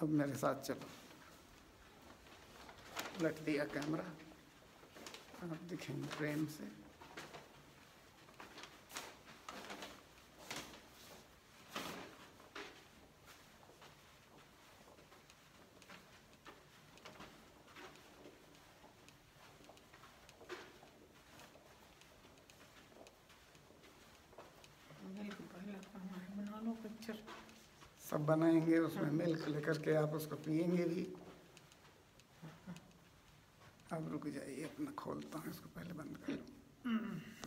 अब मेरे साथ चलो। उलट दिया कैमरा, आप दिखेंगे प्रेम से। बना लो पिक्चर। सब बनाएंगे, उसमें मिल्क लेकर के आप उसको पिएंगे भी। अब रुक जाइए, अपना खोलता हूँ इसको, पहले बंद कर लो।